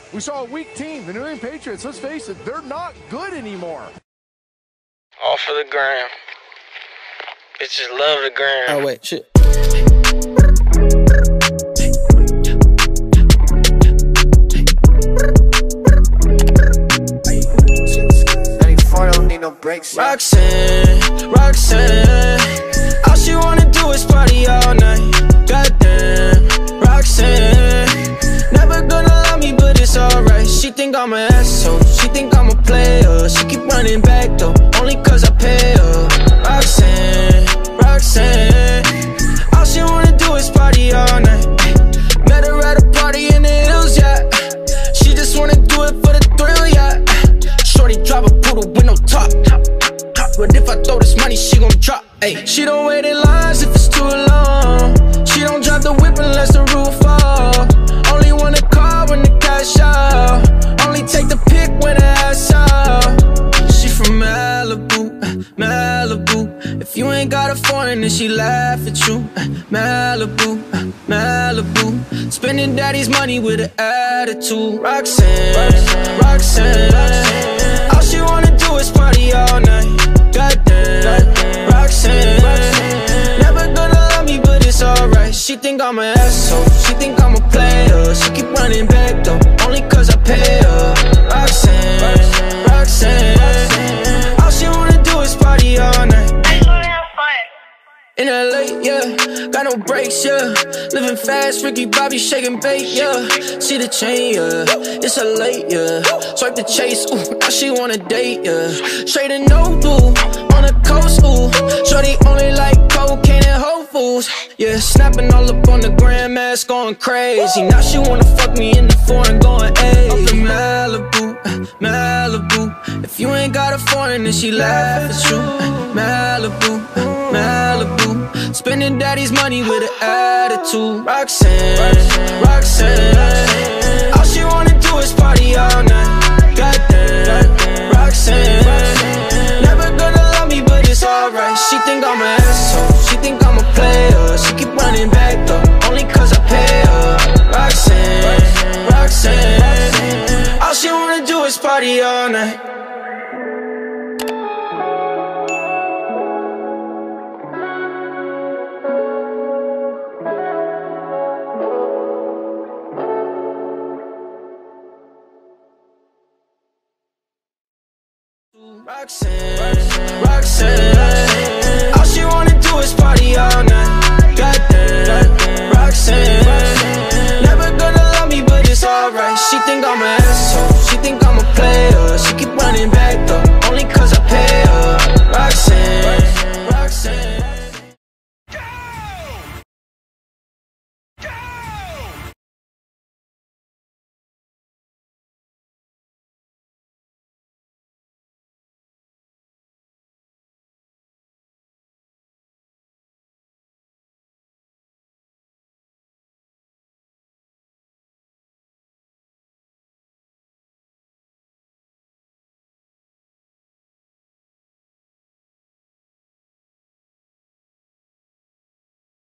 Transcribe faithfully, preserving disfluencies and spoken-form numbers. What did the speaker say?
We saw a weak team, the New England Patriots. Let's face it, they're not good anymore. All for the gram. Bitches love the gram. Oh, wait, shit. Roxanne, Roxanne, all she wanna do is party all night. Goddamn, Roxanne, never gonna love me, but it's alright. She think I'm an asshole, she think I'm a player. She keep running back though, only cause I pay her. Roxanne, Roxanne, all she wanna do is party all night. Met her at a party in the hills, yeah. She just wanna do it for the thrill, yeah. Shorty drive a poodle with no top. But if I throw this money, she gon' drop. Ay. She don't wait in lines if it's too long. She don't drive the whip unless the roof fall. Only want a car when the cash out. Only take the pic when the ass out. She from Malibu, Malibu. If you ain't got a foreign, then she laugh at you. Malibu, Malibu. Spending daddy's money with an attitude. Roxanne, Roxanne, Roxanne. All she wanna do is party all night. Goddamn, Roxanne, Roxanne, never gonna love me, but it's alright. She think I'm an asshole, she think I'm a player. She keep running back though, only cause I pay her. Roxanne, Roxanne, Roxanne, all she wanna do is party all night. In L A, yeah, got no brakes, yeah. Living fast, Ricky Bobby shaking bait, yeah. See the chain, yeah, it's a late, yeah. Swipe the chase, ooh, now she wanna date, yeah. Straight and no blue, on the coast, ooh. Shorty only like cocaine and Whole Foods, yeah. Snapping all up on the grandmas, going crazy. Now she wanna fuck me in the foreign, going ayy. Up in Malibu, Malibu. If you ain't got a foreign, then she laugh at you. Malibu, Malibu. Spending daddy's money with an attitude. Roxanne, Roxanne, Roxanne, all she wanna do is party all night. Goddamn, Roxanne, Roxanne, never gonna love me, but it's alright. She think I'm an asshole, she think I'm a player. She keep running back though, only cause I pay her. Roxanne, Roxanne, Roxanne, all she wanna do is party all night. Roxanne, Roxanne, all she wanna do is party all night. Goddamn, Roxanne, Roxanne, never gonna love me, but it's alright. She think I'm an asshole, she think I'm a player. She keep running back though, only cause I pay her. Roxanne, Roxanne.